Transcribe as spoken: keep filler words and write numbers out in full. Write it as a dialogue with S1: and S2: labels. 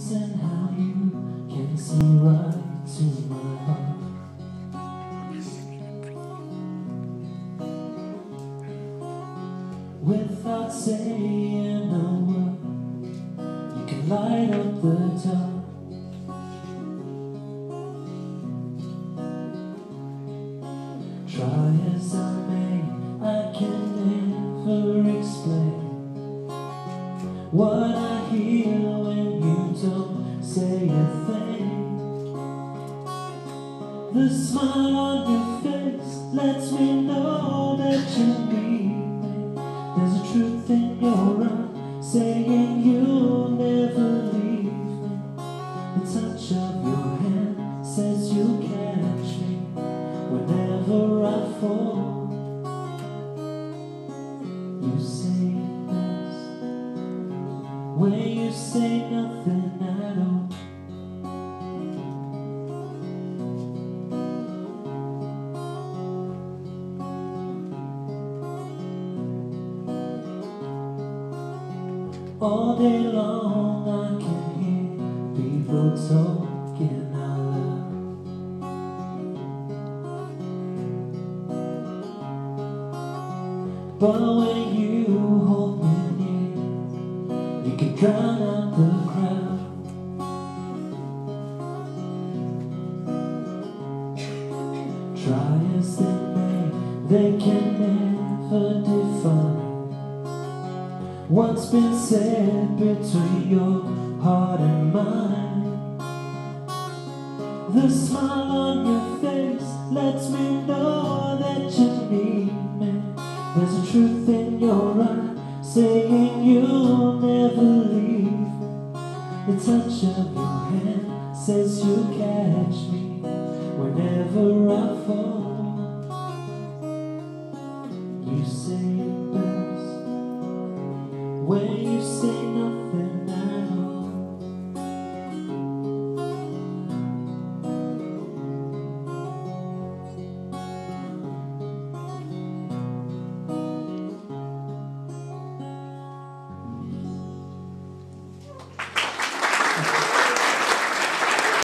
S1: and how you can see right to my heart. Without saying a word, you can light up the dark. Try as I may, I can never explain what I hear when you don't say a thing. The smile on your face lets me know that you need me. There's a truth in your eye saying you'll never leave me. The touch of your hand says you'll catch me whenever I fall. You say this when you say nothing at all. All day long I can hear people talking out loud. But when you hold me near, you can drown out the crowd. Try as they may, they can never define what's been said between your heart and mine. The smile on your face lets me know that you need me. There's a truth in your eye saying you'll never leave. The touch of your hand says you'll catch me whenever I